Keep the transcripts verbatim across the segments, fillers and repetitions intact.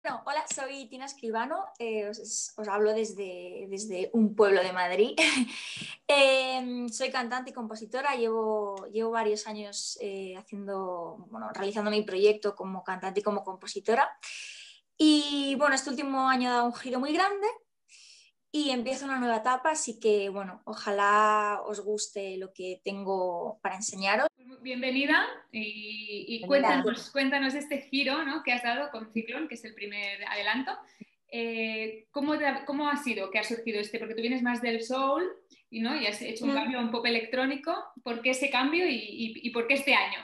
Bueno, hola, soy Tina Escribano, eh, os, os hablo desde, desde un pueblo de Madrid. eh, soy cantante y compositora, llevo, llevo varios años eh, haciendo, bueno, realizando mi proyecto como cantante y como compositora. Y bueno, este último año ha dado un giro muy grande y empiezo una nueva etapa, así que bueno, ojalá os guste lo que tengo para enseñaros. Bienvenida y, y Bienvenida. cuéntanos, cuéntanos este giro, ¿no?, que has dado con Ciclón, que es el primer adelanto. Eh, ¿cómo, te- ¿Cómo ha sido que ha surgido este? Porque tú vienes más del soul y, ¿no?, y has hecho un Mm. cambio un pop electrónico. ¿Por qué ese cambio y, y- y por qué este año?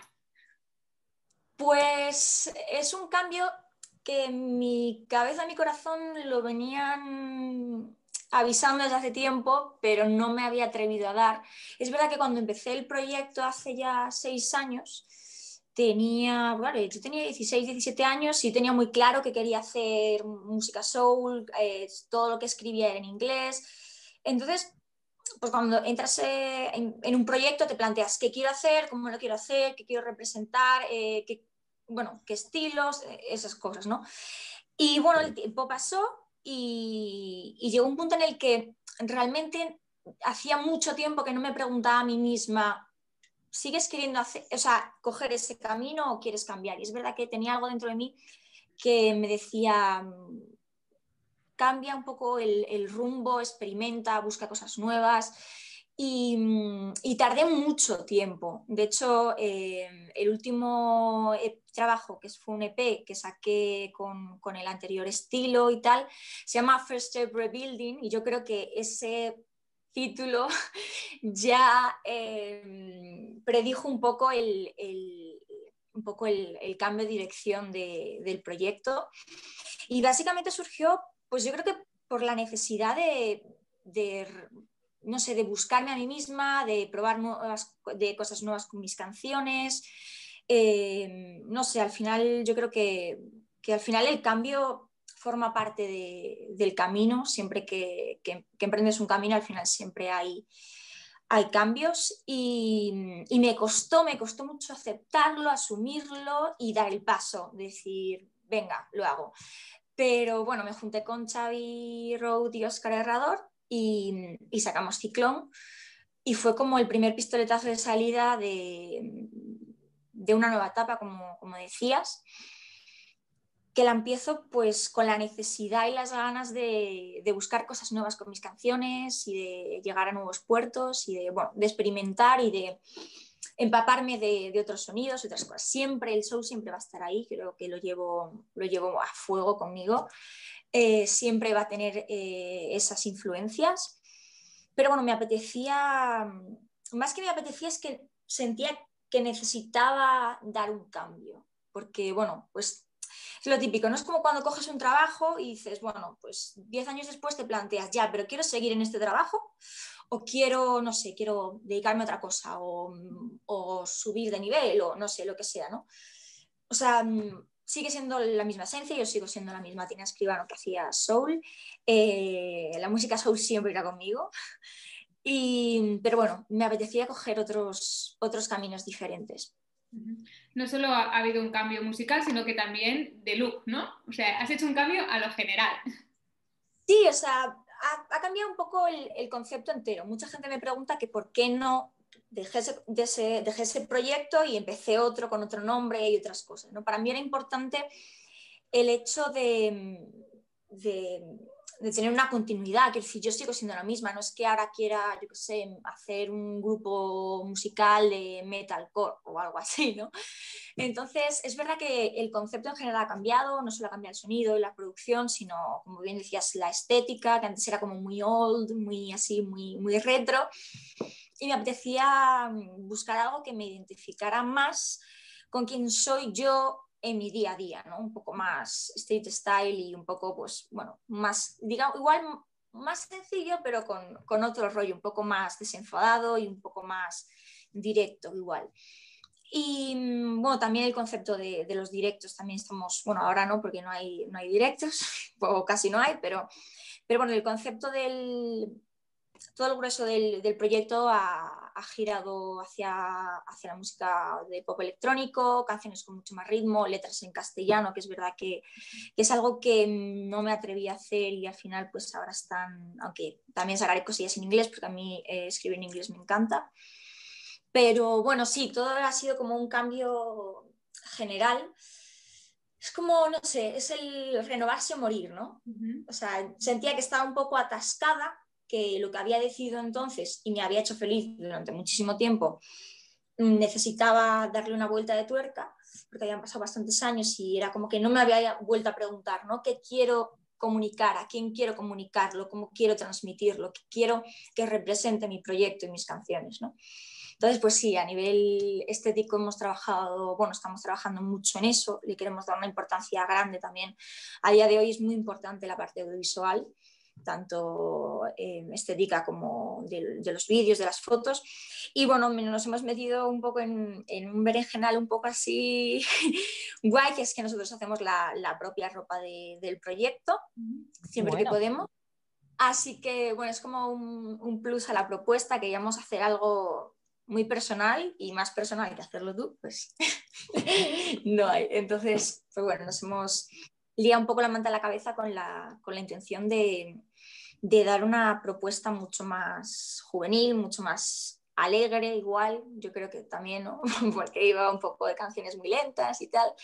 Pues es un cambio que mi cabeza y mi corazón lo venían avisando desde hace tiempo, pero no me había atrevido a dar. Es verdad que cuando empecé el proyecto hace ya seis años, tenía, bueno, yo tenía dieciséis, diecisiete años y tenía muy claro que quería hacer música soul, eh, todo lo que escribía era en inglés. Entonces, pues cuando entras eh, en, en, un proyecto te planteas qué quiero hacer, cómo lo quiero hacer, qué quiero representar, eh, qué, bueno, qué estilos, eh, esas cosas, ¿no? Y bueno, el tiempo pasó y, y llegó un punto en el que realmente hacía mucho tiempo que no me preguntaba a mí misma, ¿sigues queriendo hacer, o sea, coger ese camino o quieres cambiar? Y es verdad que tenía algo dentro de mí que me decía, cambia un poco el, el rumbo, experimenta, busca cosas nuevas. Y, y tardé mucho tiempo. De hecho, eh, el último trabajo, que fue un E P que saqué con, con el anterior estilo y tal, se llama First Step Rebuilding, y yo creo que ese título ya eh, predijo un poco el, el, un poco el, el cambio de dirección de, del proyecto. Y básicamente surgió, pues yo creo que por la necesidad de, de no sé, de buscarme a mí misma, de probar nuevas, de cosas nuevas con mis canciones. Eh, no sé, al final yo creo que, que al final el cambio forma parte de, del camino. Siempre que, que, que, emprendes un camino, al final siempre hay, hay cambios. Y, y me costó, me costó mucho aceptarlo, asumirlo y dar el paso, decir, venga, lo hago. Pero bueno, me junté con Xavi Road y Óscar Herrador y, y sacamos Ciclón, y fue como el primer pistoletazo de salida de, de una nueva etapa, como, como decías, que la empiezo pues con la necesidad y las ganas de, de buscar cosas nuevas con mis canciones y de llegar a nuevos puertos y de, bueno, de experimentar y de empaparme de, de otros sonidos, otras cosas. Siempre, el soul siempre va a estar ahí, creo que lo llevo, lo llevo a fuego conmigo. Eh, siempre va a tener eh, esas influencias. Pero bueno, me apetecía, más que me apetecía, es que sentía que necesitaba dar un cambio. Porque, bueno, pues es lo típico, no es como cuando coges un trabajo y dices, bueno, pues diez años después te planteas, ya, pero quiero seguir en este trabajo o quiero, no sé, quiero dedicarme a otra cosa o, o subir de nivel o no sé, lo que sea, ¿no? O sea, sigue siendo la misma esencia, yo sigo siendo la misma Tina Escribano que hacía soul, eh, la música soul siempre irá conmigo, y, pero bueno, me apetecía coger otros, otros caminos diferentes. No solo ha, ha habido un cambio musical, sino que también de look, ¿no? O sea, has hecho un cambio a lo general. Sí, o sea, ha, ha cambiado un poco el, el, concepto entero. Mucha gente me pregunta que por qué no dejé ese, de ese, dejé ese proyecto y empecé otro con otro nombre y otras cosas, ¿no? Para mí era importante el hecho de, de, de tener una continuidad, que si yo sigo siendo la misma, no es que ahora quiera, yo qué sé, hacer un grupo musical de metalcore o algo así, ¿no? Entonces, es verdad que el concepto en general ha cambiado, no solo ha cambiado el sonido y la producción, sino, como bien decías, la estética, que antes era como muy old, muy así, muy, muy retro, y me apetecía buscar algo que me identificara más con quién soy yo en mi día a día, ¿no? Un poco más street style y un poco, pues, bueno, más, digamos, igual más sencillo, pero con, con otro rollo, un poco más desenfadado y un poco más directo igual. Y bueno, también el concepto de, de los directos, también estamos, bueno, ahora no, porque no hay, no hay directos, o casi no hay, pero, pero bueno, el concepto del, todo el grueso del, del proyecto ha, ha girado hacia, hacia la música de pop electrónico, canciones con mucho más ritmo, letras en castellano, que es verdad que, que es algo que no me atreví a hacer y al final pues ahora están, aunque también sacaré cosillas en inglés, porque a mí eh, escribir en inglés me encanta. Pero bueno, sí, todo ha sido como un cambio general. Es como, no sé, es el renovarse o morir, ¿no? Uh-huh. O sea, sentía que estaba un poco atascada, que lo que había decidido entonces y me había hecho feliz durante muchísimo tiempo, necesitaba darle una vuelta de tuerca, porque habían pasado bastantes años y era como que no me había vuelto a preguntar, ¿no? ¿Qué quiero comunicar? ¿A quién quiero comunicarlo? ¿Cómo quiero transmitirlo? ¿Qué quiero que represente mi proyecto y mis canciones, ¿no? Entonces, pues sí, a nivel estético hemos trabajado, bueno, estamos trabajando mucho en eso, le queremos dar una importancia grande también. A día de hoy es muy importante la parte audiovisual, tanto eh, estética como de, de los vídeos, de las fotos. Y bueno, nos hemos metido un poco en, en un berenjenal un poco así guay, que es que nosotros hacemos la, la propia ropa de, del proyecto, siempre bueno. que podemos. Así que bueno, es como un, un plus a la propuesta, queríamos hacer algo muy personal y más personal que hacerlo tú, pues no hay. Entonces, pues bueno, nos hemos liado un poco la manta a la cabeza con la, con la intención de, de dar una propuesta mucho más juvenil, mucho más alegre, igual, yo creo que también, ¿no? Porque iba un poco de canciones muy lentas y tal.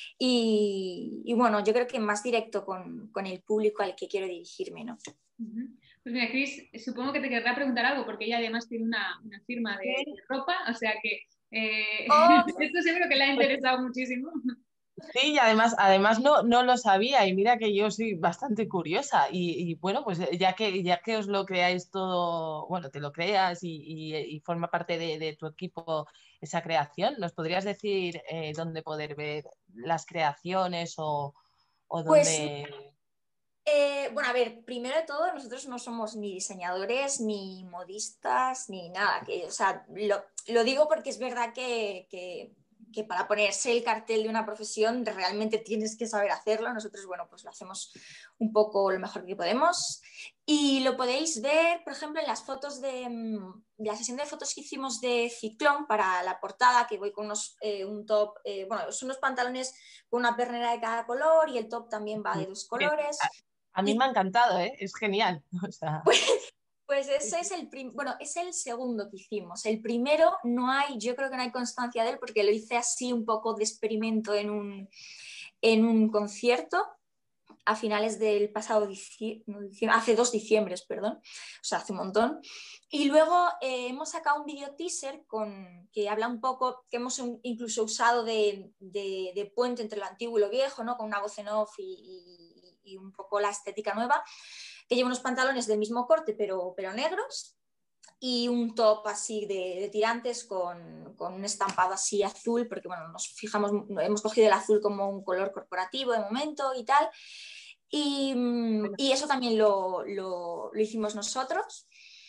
Y, y bueno, yo creo que más directo con, con el público al que quiero dirigirme, ¿no? Uh-huh. Pues mira, Cris, supongo que te querrá preguntar algo porque ella además tiene una, una firma de, de ropa, o sea que eh, oh, esto seguro que le ha interesado muchísimo. Sí, y además, además no, no lo sabía y mira que yo soy bastante curiosa y, y bueno, pues ya que, ya que os lo creáis todo, bueno, te lo creas y, y, y forma parte de, de tu equipo esa creación, ¿nos podrías decir eh, dónde poder ver las creaciones o, o dónde...? Pues... Eh, bueno, a ver, primero de todo, nosotros no somos ni diseñadores, ni modistas, ni nada. Que, o sea, lo, lo digo porque es verdad que, que, que para ponerse el cartel de una profesión realmente tienes que saber hacerlo. Nosotros, bueno, pues lo hacemos un poco lo mejor que podemos. Y lo podéis ver, por ejemplo, en las fotos de, de la sesión de fotos que hicimos de Ciclón para la portada, que voy con unos, eh, un top, eh, bueno, son unos pantalones con una pernera de cada color y el top también va de dos colores. A mí me ha encantado, ¿eh? Es genial. O sea... Pues, pues ese es el, prim bueno, es el segundo que hicimos. El primero no hay, yo creo que no hay constancia de él porque lo hice así un poco de experimento en un, en un concierto a finales del pasado diciembre, hace dos diciembres, perdón, o sea, hace un montón. Y luego eh, hemos sacado un video teaser con, que habla un poco, que hemos un, incluso usado de, de, de puente entre lo antiguo y lo viejo, ¿no? Con una voz en off y, y, y un poco la estética nueva, que lleva unos pantalones del mismo corte, pero, pero negros, y un top así de, de tirantes con, con un estampado así azul, porque bueno, nos fijamos, hemos cogido el azul como un color corporativo de momento y tal. Y, y eso también lo, lo, lo hicimos nosotros.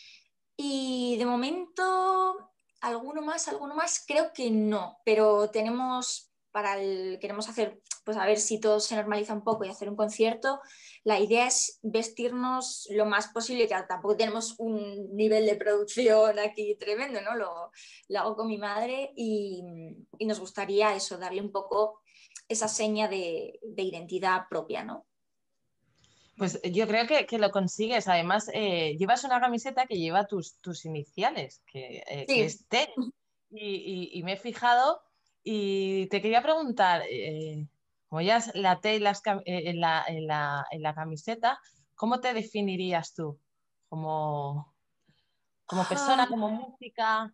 Y de momento, alguno más, alguno más, creo que no, pero tenemos para el, queremos hacer, pues a ver si todo se normaliza un poco y hacer un concierto. La idea es vestirnos lo más posible, que tampoco tenemos un nivel de producción aquí tremendo, ¿no? Lo, lo hago con mi madre y, y nos gustaría eso, darle un poco esa seña de, de identidad propia, ¿no? Pues yo creo que, que lo consigues. Además, eh, llevas una camiseta que lleva tus, tus iniciales, que, eh, Sí. que es T. Y, y, y me he fijado y te quería preguntar, eh, como ya es la T en, las, en, la, en, la, en la camiseta, ¿cómo te definirías tú? Como, como persona, como música.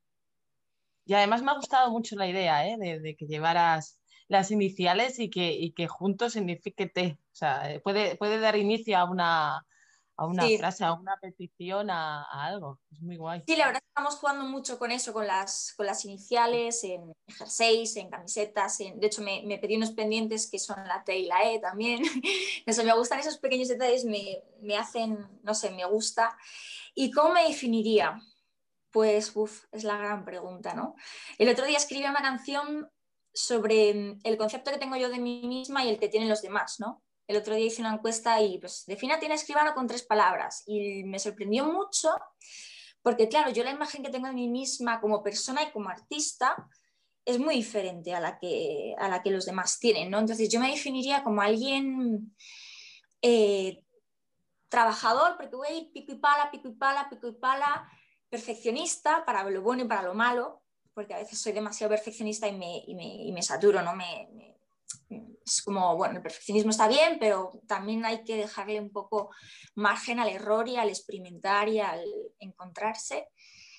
Y además me ha gustado mucho la idea, ¿eh? de, de que llevaras las iniciales y que, y que juntos signifique T. O sea, puede, puede dar inicio a una, a una Sí. frase, a una petición, a, a algo. Es muy guay. Sí, la verdad es que estamos jugando mucho con eso, con las, con las iniciales, en jerseys, en camisetas. En... De hecho, me, me pedí unos pendientes que son la T y la E también. No sé, me gustan esos pequeños detalles, me, me hacen, no sé, me gusta. ¿Y cómo me definiría? Pues, uff, es la gran pregunta, ¿no? El otro día escribí una canción sobre el concepto que tengo yo de mí misma y el que tienen los demás, ¿no? el otro día hice una encuesta y pues define a Tina Escribano con tres palabras y me sorprendió mucho porque claro, yo la imagen que tengo de mí misma como persona y como artista es muy diferente a la que, a la que los demás tienen, ¿no? Entonces yo me definiría como alguien eh, trabajador, porque voy a ir pico y pala, pico y pala, pico y pala, perfeccionista para lo bueno y para lo malo, porque a veces soy demasiado perfeccionista y me, y me, y me saturo, ¿no? Me, me, es como, bueno, el perfeccionismo está bien, pero también hay que dejarle un poco margen al error y al experimentar y al encontrarse.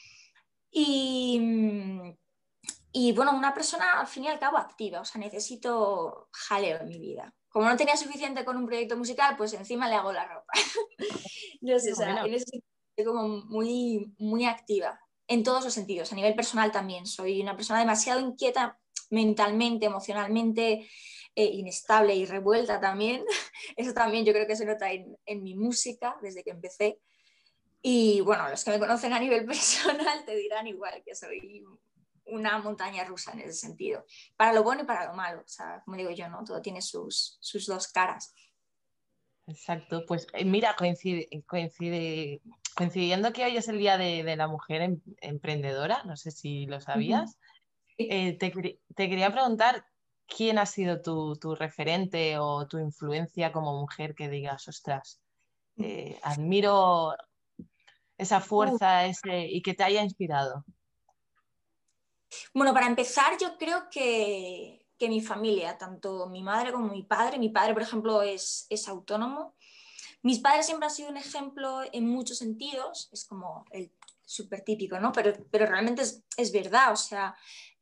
Y, y bueno, una persona al fin y al cabo activa, o sea, necesito jaleo en mi vida. Como no tenía suficiente con un proyecto musical, pues encima le hago la ropa. No sé, o sea, Bueno, en ese sentido soy como muy, muy activa, en todos los sentidos. A nivel personal también, soy una persona demasiado inquieta mentalmente, emocionalmente, eh, inestable y revuelta también. Eso también yo creo que se nota en, en mi música desde que empecé. Y bueno, los que me conocen a nivel personal te dirán igual que soy una montaña rusa en ese sentido, para lo bueno y para lo malo, o sea, como digo yo, ¿no? Todo tiene sus, sus dos caras. exacto. Pues eh, mira, coincide, coincide, coincidiendo que hoy es el Día de, de la Mujer em- Emprendedora, no sé si lo Uh-huh. sabías, eh, te, quer- te quería preguntar quién ha sido tu, tu referente o tu influencia como mujer que digas, ostras, eh, admiro esa Uh, fuerza ese, y que te haya inspirado. Bueno, para empezar, yo creo que, que mi familia, tanto mi madre como mi padre, mi padre, por ejemplo, es, es autónomo. Mis padres siempre han sido un ejemplo en muchos sentidos, es como el súper típico, ¿no? Pero, pero realmente es, es verdad, o sea,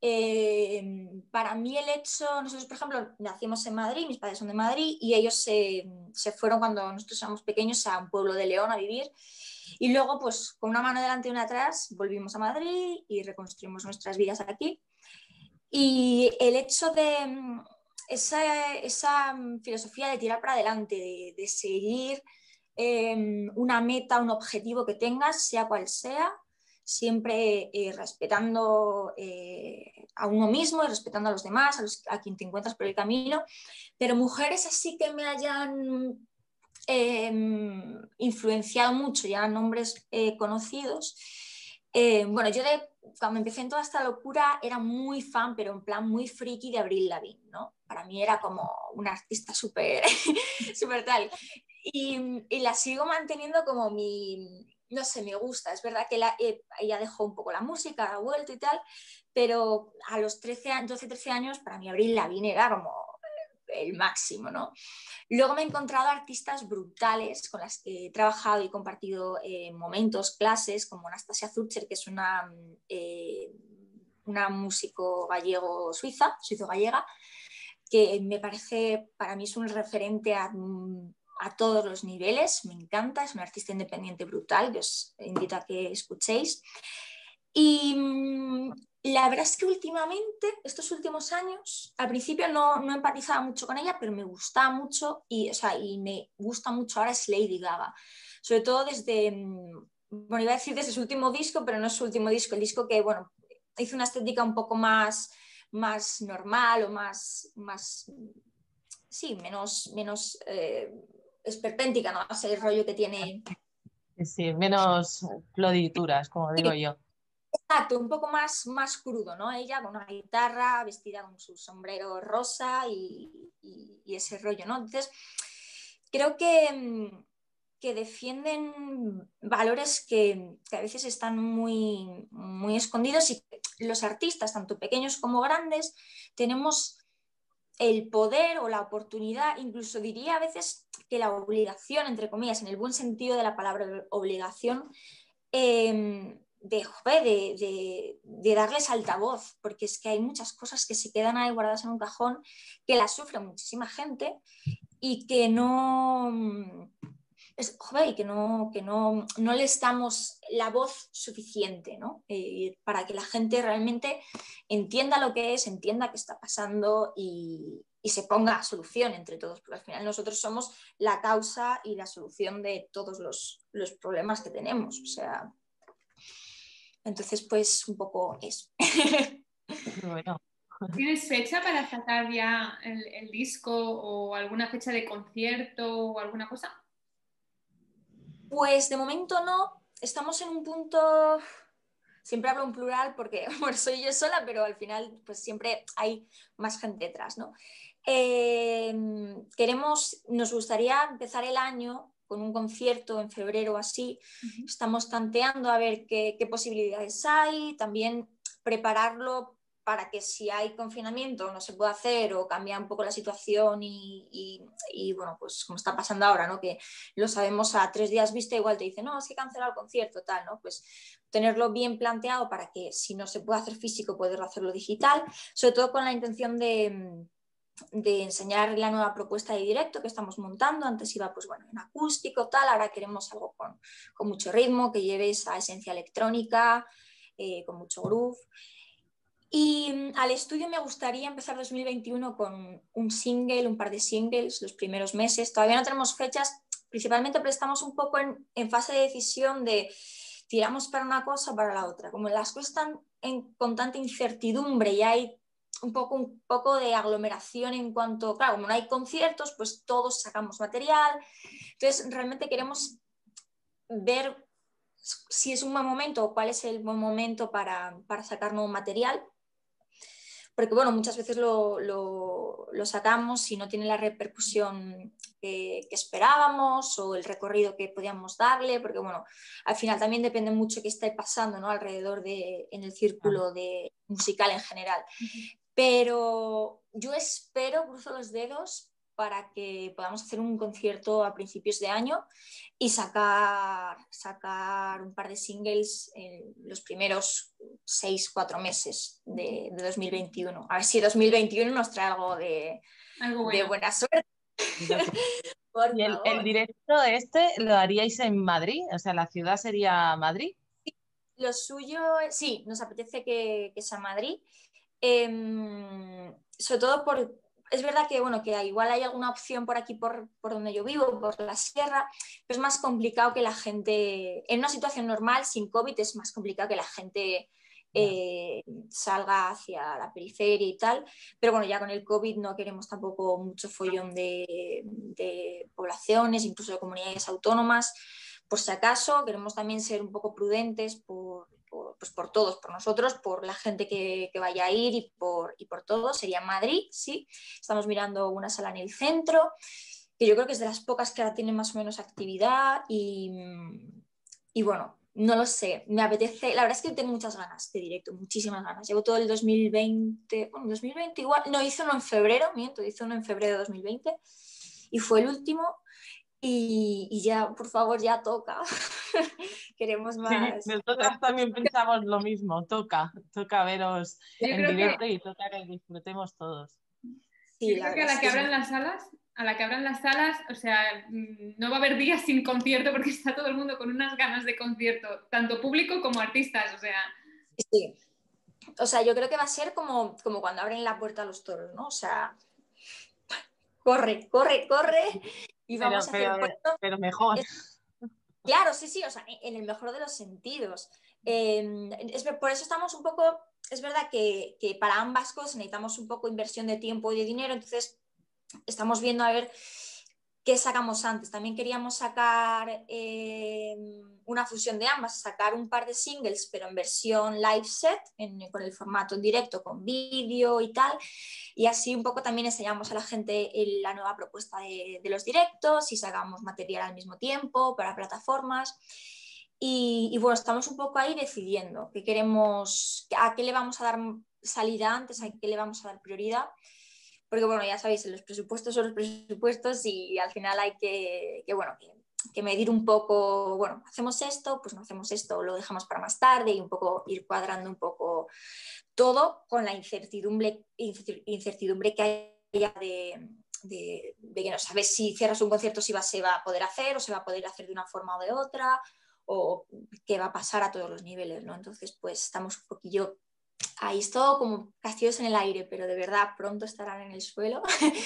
eh, para mí el hecho, nosotros, por ejemplo, nacimos en Madrid, mis padres son de Madrid y ellos se, se fueron cuando nosotros éramos pequeños a un pueblo de León a vivir. Y luego, pues con una mano delante y una atrás, volvimos a Madrid y reconstruimos nuestras vidas aquí. Y el hecho de mm, esa, esa mm, filosofía de tirar para adelante, de, de seguir eh, una meta, un objetivo que tengas, sea cual sea, siempre eh, respetando eh, a uno mismo y respetando a los demás, a, los, a quien te encuentras por el camino. Pero mujeres así que me hayan eh, influenciado mucho, ya nombres eh, conocidos. Eh, bueno, yo de, cuando empecé en toda esta locura era muy fan, pero en plan muy friki de Avril Lavigne, ¿no? Para mí era como una artista súper súper tal. Y, y, la sigo manteniendo como mi, no sé, me gusta. Es verdad que la, eh, ella dejó un poco la música, ha vuelto y tal, pero a los trece, doce, trece años para mí Avril Lavigne era como el máximo, ¿no? Luego me he encontrado artistas brutales con las que he trabajado y compartido eh, momentos, clases, como Anastasia Zurcher, que es una, eh, una músico gallego-suiza, suizo-gallega, que me parece, para mí es un referente a, a todos los niveles, me encanta, es una artista independiente brutal, que os invito a que escuchéis. Y la verdad es que últimamente, estos últimos años, al principio no, no empatizaba mucho con ella, pero me gustaba mucho y, o sea, y me gusta mucho ahora es Lady Gaga. Sobre todo desde, bueno, iba a decir desde su último disco, pero no es su último disco, el disco que, bueno, hizo una estética un poco más, más normal o más, más sí, menos, menos eh, esperpéntica, ¿no? Ese rollo que tiene. Sí, menos florituras, como digo Sí, yo. exacto, un poco más, más crudo, ¿no? Ella con una guitarra, vestida con su sombrero rosa y, y, y ese rollo, ¿no? Entonces, creo que, que defienden valores que, que, a veces están muy, muy escondidos y los artistas, tanto pequeños como grandes, tenemos el poder o la oportunidad, incluso diría a veces que la obligación, entre comillas, en el buen sentido de la palabra obligación, eh, de, joder, de, de, de, darles altavoz, porque es que hay muchas cosas que se quedan ahí guardadas en un cajón, que las sufre muchísima gente y que no, es, joder, y que no, que no, no les damos la voz suficiente, ¿no? Eh, para que la gente realmente entienda lo que es, entienda qué está pasando y, y se ponga a solución entre todos, porque al final nosotros somos la causa y la solución de todos los, los problemas que tenemos, o sea, entonces pues un poco eso. Bueno, ¿Tienes fecha para sacar ya el, el disco o alguna fecha de concierto o alguna cosa? Pues de momento no, estamos en un punto, siempre hablo en plural porque bueno, soy yo sola, pero al final pues siempre hay más gente detrás, ¿no? Eh, queremos, nos gustaría empezar el año con un concierto en febrero o así. Uh-huh. Estamos tanteando a ver qué, qué posibilidades hay, también prepararlo para que si hay confinamiento no se pueda hacer o cambia un poco la situación y, y, y bueno, pues como está pasando ahora, ¿no? Que lo sabemos a tres días vista, igual te dicen, no, es que cancelar el concierto, tal, ¿no? Pues tenerlo bien planteado para que si no se puede hacer físico, poder hacerlo digital, sobre todo con la intención de, de enseñar la nueva propuesta de directo que estamos montando. Antes iba, pues bueno, en acústico, tal, ahora queremos algo con, con mucho ritmo, que lleve esa esencia electrónica, eh, con mucho groove. Y al estudio me gustaría empezar dos mil veintiuno con un single, un par de singles, los primeros meses. Todavía no tenemos fechas, principalmente porque estamos un poco en, en fase de decisión de tiramos para una cosa o para la otra. Como las cosas están en, con tanta incertidumbre y hay un poco, un poco de aglomeración en cuanto, claro, como no hay conciertos, pues todos sacamos material. Entonces, realmente queremos ver si es un buen momento o cuál es el buen momento para, para sacar nuevo material. Porque bueno, muchas veces lo, lo, lo sacamos y no tiene la repercusión que, que esperábamos o el recorrido que podíamos darle, porque bueno, al final también depende mucho qué esté pasando, ¿no? Alrededor de, en el círculo de musical en general. Pero yo espero, cruzo los dedos, para que podamos hacer un concierto a principios de año y sacar, sacar un par de singles en los primeros seis, cuatro meses de, de dos mil veintiuno. A ver si dos mil veintiuno nos trae algo de, algo bueno. de buena suerte. Por ¿Y el, el directo este lo haríais en Madrid? O sea, ¿la ciudad sería Madrid? Sí, lo suyo, sí, nos apetece que, que sea Madrid. Eh, sobre todo por... Es verdad que, bueno, que igual hay alguna opción por aquí, por, por donde yo vivo, por la sierra, pero es más complicado que la gente, en una situación normal, sin COVID, es más complicado que la gente eh, salga hacia la periferia y tal, pero bueno, ya con el COVID no queremos tampoco mucho follón de, de poblaciones, incluso de comunidades autónomas, por si acaso, queremos también ser un poco prudentes por... Por, pues por todos, por nosotros, por la gente que, que vaya a ir y por, y por todo. Sería Madrid, sí. Estamos mirando una sala en el centro, que yo creo que es de las pocas que ahora tiene más o menos actividad y, y bueno, no lo sé, me apetece, la verdad es que tengo muchas ganas de directo, muchísimas ganas. Llevo todo el dos mil veinte, bueno, dos mil veinte igual, no, hice uno en febrero, miento, hice uno en febrero de dos mil veinte y fue el último. Y, y ya, por favor, ya toca. Queremos más. Sí, nosotros también pensamos lo mismo, toca, toca veros Yo en directo que... y toca que disfrutemos todos. Sí, yo creo que a la que abran las salas, a la que abran las salas, o sea, no va a haber días sin concierto porque está todo el mundo con unas ganas de concierto, tanto público como artistas, o sea. Sí. O sea, yo creo que va a ser como, como cuando abren la puerta a los toros, ¿no? O sea, corre, corre, corre y vamos pero, a hacer... Pero, pero mejor. Es... Claro, sí, sí, o sea, en el mejor de los sentidos. Eh, es, por eso estamos un poco... Es verdad que, que para ambas cosas necesitamos un poco inversión de tiempo y de dinero, entonces estamos viendo a ver qué sacamos antes. También queríamos sacar eh, una fusión de ambas, sacar un par de singles, pero en versión live set, en, con el formato en directo, con vídeo y tal. Y así un poco también enseñamos a la gente la nueva propuesta de, de los directos y sacamos material al mismo tiempo para plataformas. Y, y bueno, estamos un poco ahí decidiendo qué queremos, a qué le vamos a dar salida antes, a qué le vamos a dar prioridad. Porque bueno, ya sabéis, los presupuestos son los presupuestos y al final hay que, que bueno, que, que medir un poco, bueno, hacemos esto, pues no hacemos esto, lo dejamos para más tarde y un poco ir cuadrando un poco todo con la incertidumbre, incertidumbre que haya de, de, de que no sabes si cierras un concierto si va, se va a poder hacer o se va a poder hacer de una forma o de otra o qué va a pasar a todos los niveles, ¿no? Entonces, pues estamos un poquillo ahí es todo como castillos en el aire, pero de verdad pronto estarán en el suelo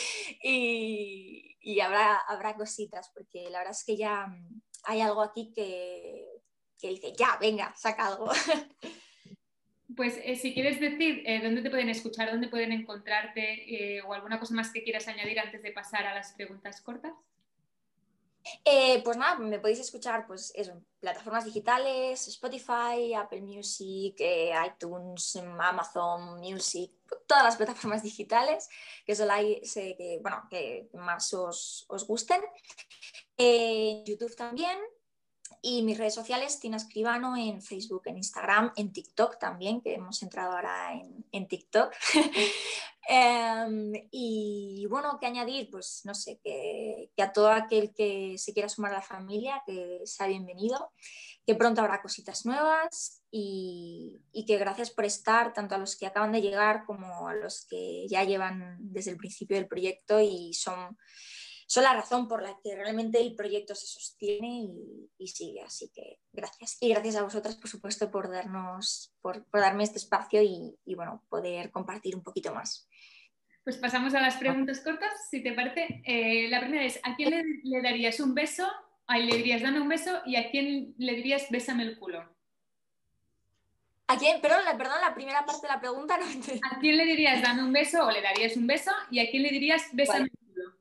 y, y habrá, habrá cositas, porque la verdad es que ya hay algo aquí que, que dice, ya, venga, saca algo. Pues eh, si quieres decir eh, dónde te pueden escuchar, dónde pueden encontrarte eh, o alguna cosa más que quieras añadir antes de pasar a las preguntas cortas. Eh, pues nada, me podéis escuchar pues eso, en plataformas digitales, Spotify, Apple Music, eh, iTunes, Amazon Music, todas las plataformas digitales que, son la, que, bueno, que más os, os gusten. Eh, YouTube también. Y mis redes sociales, Tina Escribano, en Facebook, en Instagram, en TikTok también, que hemos entrado ahora en, en TikTok. um, y bueno, ¿qué añadir? Pues no sé, que, que a todo aquel que se quiera sumar a la familia, que sea bienvenido, que pronto habrá cositas nuevas y, y que gracias por estar, tanto a los que acaban de llegar como a los que ya llevan desde el principio del proyecto y son... son la razón por la que realmente el proyecto se sostiene y, y sigue, así que gracias. Y gracias a vosotras, por supuesto, por, darnos, por, por darme este espacio y, y bueno, poder compartir un poquito más. Pues pasamos a las preguntas cortas, si te parece. Eh, la primera es, ¿a quién le, le darías un beso? Ahí le dirías, dame un beso, y ¿a quién le dirías, bésame el culo? ¿A quién? Perdón, la, perdón, la primera parte de la pregunta no entendí. ¿A quién le dirías, dame un beso o le darías un beso? ¿Y a quién le dirías, bésame Vale. el culo?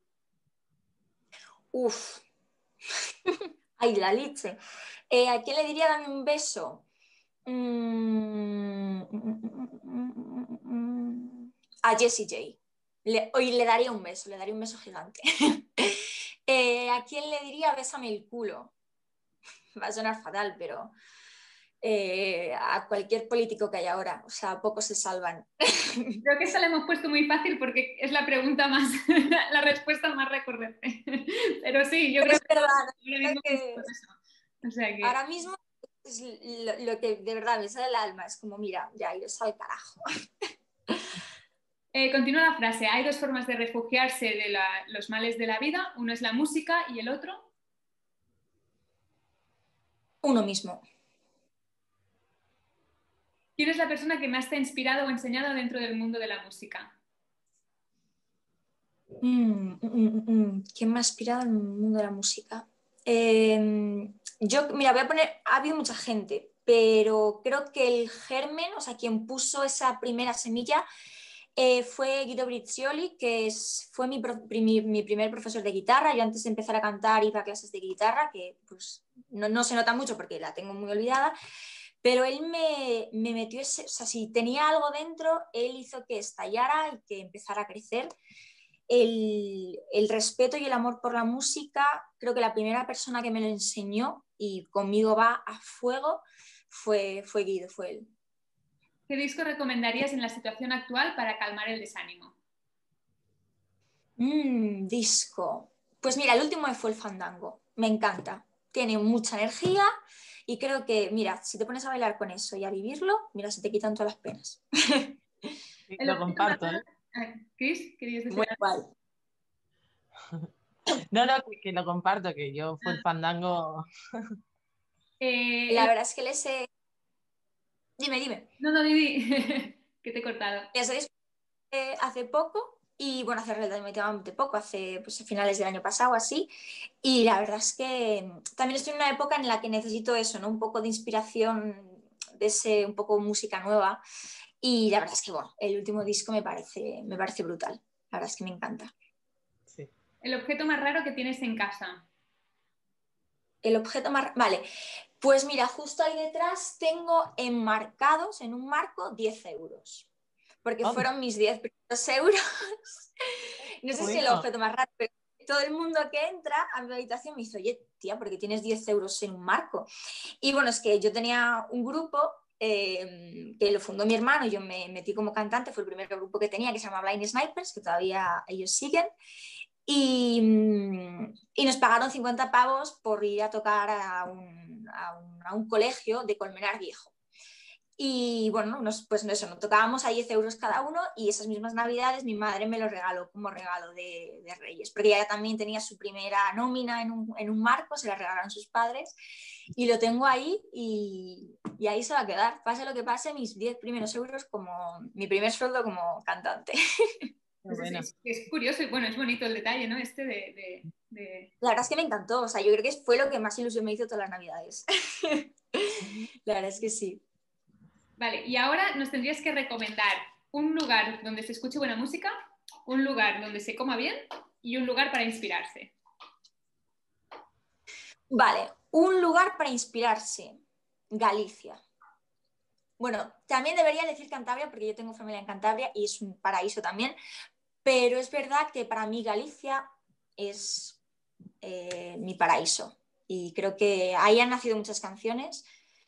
Uf. Ay, la leche. Eh, ¿A quién le diría dame un beso? Mm, a Jessie J. Le, hoy le daría un beso, le daría un beso gigante. eh, ¿A quién le diría bésame el culo? Va a sonar fatal, pero eh, a cualquier político que hay ahora, o sea, pocos se salvan. Creo que esa la hemos puesto muy fácil porque es la pregunta más, la respuesta más recurrente. Pero sí, yo pero creo es que, verdad, ahora mismo que o sea que... ahora mismo es lo, lo que de verdad me sale el alma, es como, mira, ya iros al carajo. Eh, continúa la frase. Hay dos formas de refugiarse de la, los males de la vida. Uno es la música y el otro. Uno mismo. ¿Quién es la persona que más te ha inspirado o enseñado dentro del mundo de la música? Mm, mm, mm, mm. ¿Quién me ha inspirado en el mundo de la música? Eh, yo, mira, voy a poner, ha habido mucha gente, pero creo que el germen, o sea, quien puso esa primera semilla eh, fue Guido Brizioli, que es, fue mi, mi, mi, primer profesor de guitarra. Yo antes de empezar a cantar iba a clases de guitarra, que pues no, no se nota mucho porque la tengo muy olvidada, pero él me, me metió ese, o sea, si tenía algo dentro, él hizo que estallara y que empezara a crecer. El, el respeto y el amor por la música, creo que la primera persona que me lo enseñó y conmigo va a fuego fue, fue Guido, fue él. ¿Qué disco recomendarías en la situación actual para calmar el desánimo? Mm, disco. Pues mira, el último fue el Fandango. Me encanta. Tiene mucha energía y creo que, mira, si te pones a bailar con eso y a vivirlo, mira, se te quitan todas las penas. Sí, lo comparto, ¿eh? Chris, ¿querías decir Muy algo? guay. No, no, que, que lo comparto, que yo fue el fandango. Eh, La el... verdad es que les he... Dime, dime. No, no, Didi, que te he cortado. Les he eh, hace poco y bueno, hace relativamente poco, hace pues, a finales del año pasado así, y la verdad es que también estoy en una época en la que necesito eso, ¿no? Un poco de inspiración, de ese, un poco música nueva, y la verdad es que bueno, el último disco me parece, me parece brutal, la verdad es que me encanta. Sí. El objeto más raro que tienes en casa. El objeto más... Vale, pues mira, justo ahí detrás tengo enmarcados en un marco diez euros, porque Oh, fueron mis diez primeros euros. No sé si es el bueno. objeto más raro, pero todo el mundo que entra a mi habitación me dice, oye, tía, ¿por qué tienes diez euros en un marco? Y bueno, es que yo tenía un grupo eh, que lo fundó mi hermano y yo me metí como cantante, fue el primer grupo que tenía, que se llama Blind Snipers, que todavía ellos siguen. Y, y nos pagaron cincuenta pavos por ir a tocar a un, a un, a un colegio de Colmenar Viejo. Y bueno, nos, pues eso, nos tocábamos a diez euros cada uno y esas mismas navidades mi madre me lo regaló como regalo de, de Reyes, porque ella también tenía su primera nómina en un, en un marco, se la regalaron sus padres y lo tengo ahí y, y ahí se va a quedar. Pase lo que pase, mis diez primeros euros como mi primer sueldo como cantante. Pues Bueno. es, es curioso y bueno, es bonito el detalle, ¿no? Este de, de, de... La verdad es que me encantó, o sea, yo creo que fue lo que más ilusión me hizo todas las navidades. La verdad es que sí. Vale, y ahora nos tendrías que recomendar un lugar donde se escuche buena música, un lugar donde se coma bien y un lugar para inspirarse. Vale, un lugar para inspirarse. Galicia. Bueno, también debería decir Cantabria porque yo tengo familia en Cantabria y es un paraíso también, pero es verdad que para mí Galicia es eh, mi paraíso y creo que ahí han nacido muchas canciones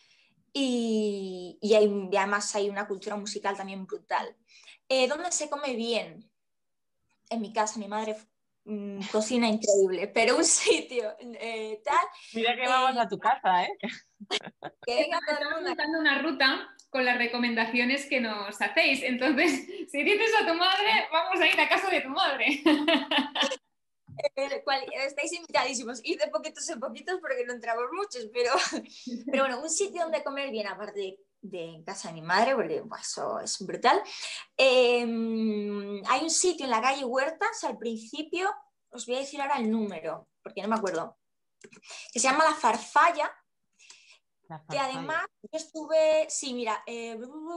y, y, hay, y además hay una cultura musical también brutal. Eh, ¿Dónde se come bien? En mi casa, mi madre mmm, cocina increíble, pero un sitio eh, tal... Mira que vamos eh, a tu casa, ¿eh? Que venga todo el Estamos mundo. montando una ruta con las recomendaciones que nos hacéis. Entonces, si dices a tu madre, vamos a ir a casa de tu madre. Eh, cual, estáis invitadísimos. Ir de poquitos en poquitos porque no entramos muchos, pero, pero bueno, un sitio donde comer bien, aparte de, de en casa de mi madre, porque pues, eso es brutal. Eh, hay un sitio en la calle Huertas, al principio, os voy a decir ahora el número, porque no me acuerdo, que se llama La Farfalla, La que farfalla. además yo estuve, sí, mira, eh,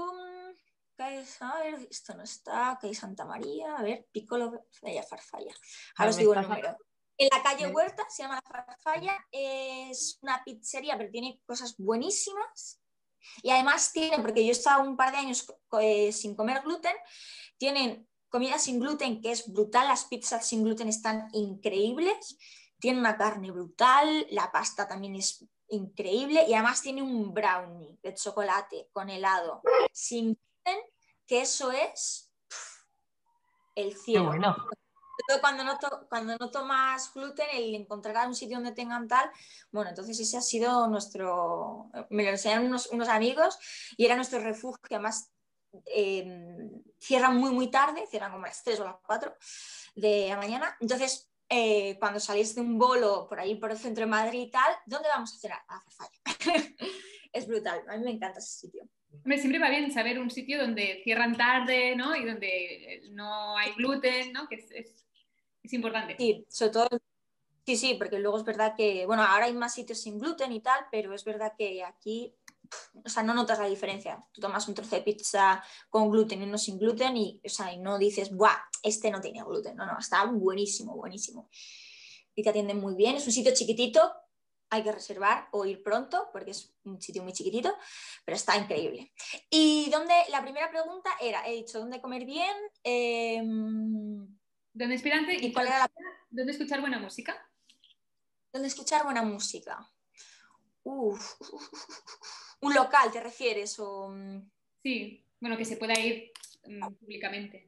a ver, esto no está, calle Santa María, a ver, Piccolo, Bella Farfalla, ahora os Me digo el estás- número. En la calle me- Huerta, se llama La Farfalla, es una pizzería, pero tiene cosas buenísimas. Y además tiene, porque yo he estado un par de años eh, sin comer gluten, tienen comida sin gluten que es brutal, las pizzas sin gluten están increíbles, tiene una carne brutal, la pasta también es increíble y además tiene un brownie de chocolate con helado sin gluten, que eso es pff, el Qué cielo. bueno. Cuando no, to cuando no tomas gluten, el encontrar un sitio donde tengan tal, bueno, entonces ese ha sido nuestro, me lo enseñaron unos, unos amigos y era nuestro refugio, que además eh, cierran muy muy tarde, cierran como a las tres o las cuatro de la mañana, entonces eh, cuando salís de un bolo por ahí por el centro de Madrid y tal, ¿dónde vamos a cenar? A Farfalla. Es brutal, a mí me encanta ese sitio. Hombre, siempre va bien saber un sitio donde cierran tarde, ¿no? Y donde no hay gluten, ¿no? Que es, es, es importante. Sí, sobre todo, sí, sí, porque luego es verdad que, bueno, ahora hay más sitios sin gluten y tal, pero es verdad que aquí, o sea, no notas la diferencia. Tú tomas un trozo de pizza con gluten y uno sin gluten y, o sea, y no dices, ¡buah! Este no tiene gluten. No, no, está buenísimo, buenísimo. Y te atienden muy bien. Es un sitio chiquitito, hay que reservar o ir pronto porque es un sitio muy chiquitito, pero está increíble. Y donde, la primera pregunta era, he dicho, ¿dónde comer bien? Eh, ¿Dónde inspirante? ¿Y ¿Y cuál era la... dónde escuchar buena música? ¿Dónde escuchar buena música? Uf, un local, ¿te refieres? O... Sí, bueno, que se pueda ir um, públicamente.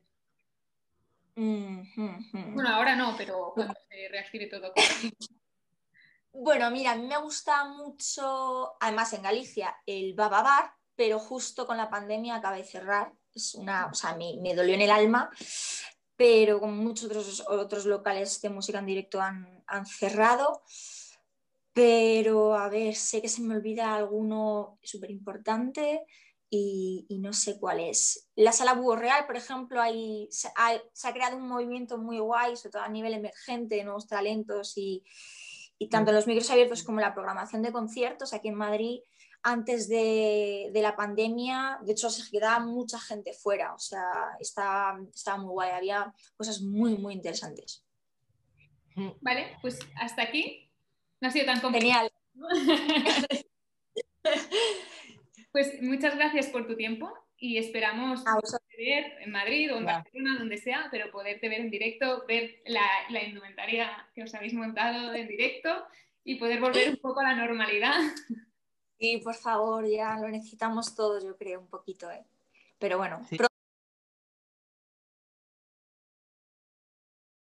Mm, mm, mm. Bueno, ahora no, pero cuando se reactive todo. Bueno, mira, a mí me gusta mucho, además en Galicia, el Baba Bar, pero justo con la pandemia acaba de cerrar. Es una, o sea, me, me dolió en el alma, pero como muchos otros, otros locales de música en directo han, han cerrado. Pero, a ver, sé que se me olvida alguno súper importante y, y no sé cuál es. La Sala Búho Real, por ejemplo, hay, se, ha, se ha creado un movimiento muy guay, sobre todo a nivel emergente, de nuevos talentos y, y tanto en los micros abiertos como en la programación de conciertos aquí en Madrid, antes de, de la pandemia, de hecho se quedaba mucha gente fuera, o sea, estaba, estaba muy guay, había cosas muy, muy interesantes. Vale, pues hasta aquí. No ha sido tan complicado. Genial. Pues muchas gracias por tu tiempo y esperamos ver en Madrid o en Ya. Barcelona, donde sea, pero poderte ver en directo, ver la, la indumentaria que os habéis montado en directo y poder volver un poco a la normalidad. Sí, por favor, ya lo necesitamos todos, yo creo, un poquito, ¿eh? Pero bueno, Sí. pronto